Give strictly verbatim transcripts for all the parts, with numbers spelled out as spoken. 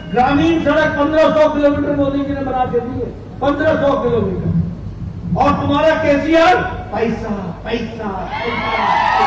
ग्रामीण सड़क पंद्रह सौ किलोमीटर मोदी जी ने बना के दी है, पंद्रह सौ किलोमीटर। और तुम्हारा केसीआर पैसा पैसा पैसा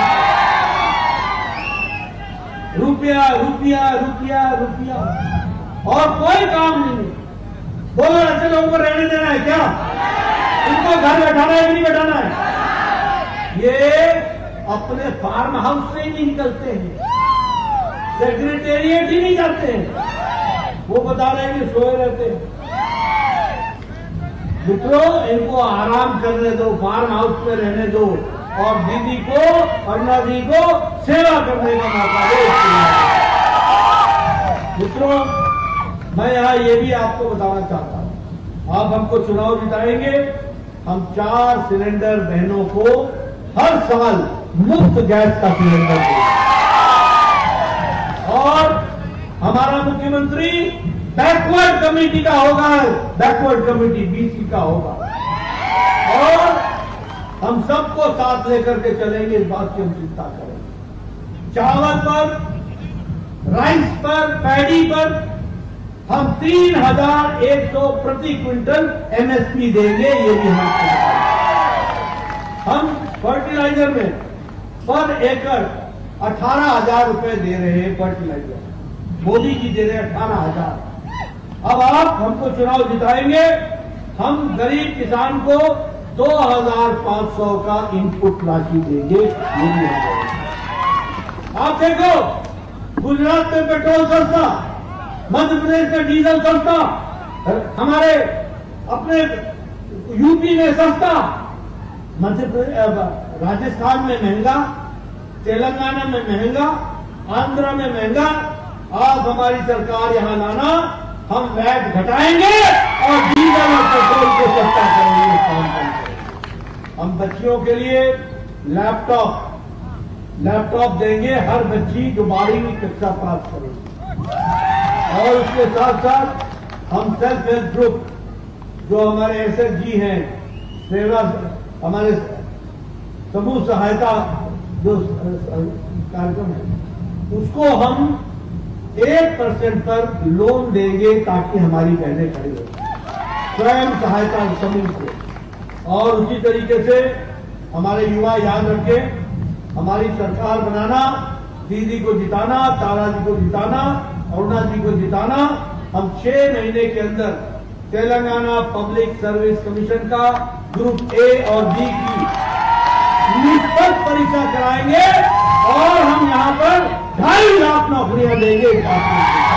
रुपया रुपया रुपया रुपया और कोई काम नहीं। बोलो ऐसे लोगों को रहने देना है क्या? इनको घर बैठाना है कि नहीं बैठाना है? ये अपने फार्म हाउस से ही नहीं निकलते हैं, सेक्रेटेरिएट ही नहीं जाते हैं, वो बता रहे हैं कि सोए रहते हैं। मित्रों, इनको आराम करने दो, फार्म हाउस में रहने दो और दीदी को, अन्ना जी को सेवा करने का मौका दो। मित्रों, मैं यहां ये भी आपको बताना चाहता हूं, आप हमको चुनाव जिताएंगे, हम चार सिलेंडर बहनों को हर साल मुफ्त गैस का सिलेंडर देंगे और हमारा मुख्यमंत्री बैकवर्ड कमेटी का होगा, बैकवर्ड कमेटी बीसी का होगा और हम सबको साथ लेकर के चलेंगे, इस बात की हम चिंता करेंगे। चावल पर, राइस पर, पैडी पर हम तीन हजार एक सौ प्रति क्विंटल एमएसपी देंगे, ये भी हम हम फर्टिलाइजर में पर एकड़ अठारह हजार रुपए दे रहे हैं फर्टिलाइजर, मोदी जी दे रहे हैं अठारह हजार। अब आप हमको चुनाव जिताएंगे, हम गरीब किसान को दो हजार पांच सौ का इनपुट राशि देंगे, ये भी हम। आप देखो, गुजरात में पेट्रोल सस्ता, मध्य प्रदेश में डीजल सस्ता, हमारे अपने यूपी में सस्ता, मध्य प्रदेश, राजस्थान में महंगा, तेलंगाना में महंगा, आंध्र में महंगा। आज हमारी सरकार यहां लाना, हम वैट घटाएंगे और डीजल और पेट्रोल को सस्ता करेंगे, काम करेंगे। हम बच्चियों के लिए लैपटॉप लैपटॉप देंगे, हर बच्ची जो बारहवीं कक्षा पास करेगी। और उसके साथ साथ हम सेल्फ हेल्प ग्रुप जो हमारे एसएचजी हैं, सेवा हमारे समूह सहायता जो कार्यक्रम है, उसको हम एक परसेंट पर लोन देंगे ताकि हमारी बहनें खड़ी हो, स्वयं सहायता समूह को। और उसी तरीके से हमारे युवा याद रखें, हमारी सरकार बनाना, दीदी को जिताना, तारा जी को जिताना, अरुणा जी को जिताना। हम छह महीने के अंदर तेलंगाना पब्लिक सर्विस कमीशन का ग्रुप ए और बी की निष्पक्ष परीक्षा कराएंगे और हम यहां पर ढाई लाख नौकरियां देंगे।